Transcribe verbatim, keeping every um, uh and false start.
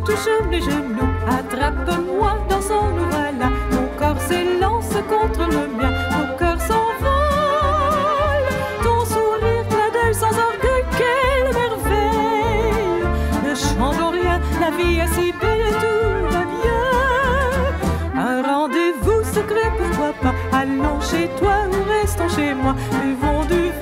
touche mes genoux, attrape-moi, dansons nous voilà. Ton corps s'élance contre le mien, ton cœur s'envole. Ton sourire, clin d'œil sans orgueil, quelle merveille. Ne chantons rien, la vie est si belle et tout va bien. Un rendez-vous secret, pourquoi pas? Allons chez toi ou restons chez moi, buvons du vin.